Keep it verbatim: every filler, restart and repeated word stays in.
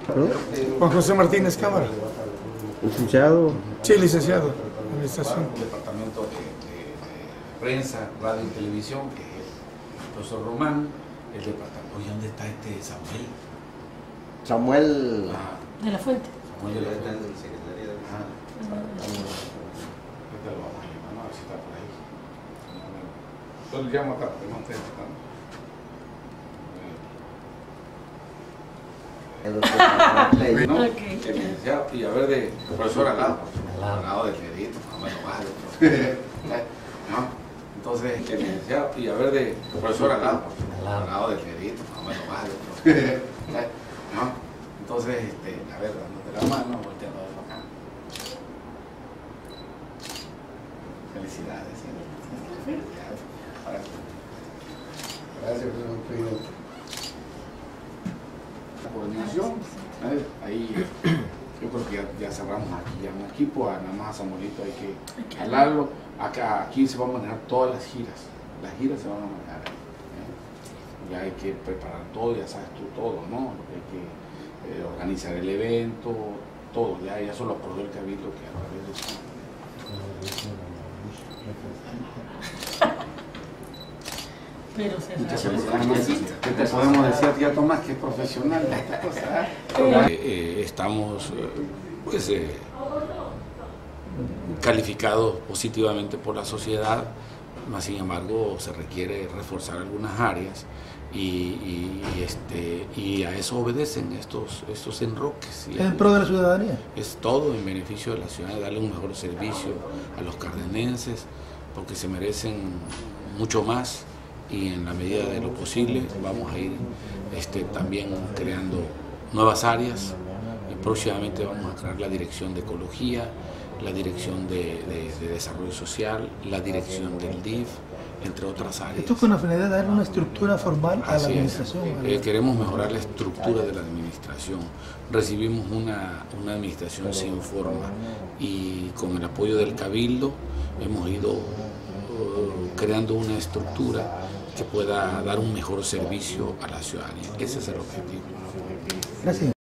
Juan José Martínez Cámara. Licenciado. Sí, licenciado. Administración. El departamento de, de, de prensa, radio y televisión, que es el profesor Román. El departamento. Oye, ¿dónde está este Samuel? Samuel. Ah, De la Fuente. Samuel de la Fuente. Ah, ahorita lo vamos a llamar, ¿no? A ver si está por ahí. Yo le llamo acá, porque no estoy tratando. ¿No? Okay. Que me decía, y a ver, de profesor al lado, al lado del dedito, no me lo bajes. ¿No? Entonces, que me decía, y a ver, de profesor al lado, al lado del dedito, no me lo bajes. ¿No? Entonces, este, a ver, dándote la mano, volteando a verlo acá. Felicidades. Felicidades. Gracias, presidente. La coordinación, ¿eh? Ahí yo creo que ya, ya cerramos aquí, ya un equipo, nada más a Samuelito hay que jalarlo. Acá, aquí se van a manejar todas las giras, las giras se van a manejar ahí. ¿eh? Ya hay que preparar todo, ya sabes tú todo, ¿no? Lo que hay que eh, organizar el evento, todo, ya, ya eso lo acordó el cabildo que a través de eso. Pero se Muchas felicidades. ¿Qué te podemos decir, tía Tomás, que es profesional de esta cosa? Eh, eh, estamos eh, pues, eh, calificados positivamente por la sociedad, más sin embargo se requiere reforzar algunas áreas y, y, y, este, y a eso obedecen estos, estos enroques. ¿Es en pro de la ciudadanía? Es todo en beneficio de la ciudadanía, darle un mejor servicio a los cardenenses, porque se merecen mucho más. Y en la medida de lo posible vamos a ir este, también creando nuevas áreas. Y próximamente vamos a crear la dirección de ecología, la dirección de, de, de desarrollo social, la dirección del D I F, entre otras áreas. Esto con la finalidad de darle una estructura formal a la Así administración. es. Eh, queremos mejorar la estructura de la administración. Recibimos una, una administración sin forma y con el apoyo del Cabildo hemos ido uh, creando una estructura que pueda dar un mejor servicio a la ciudadanía. Ese es el objetivo. Gracias.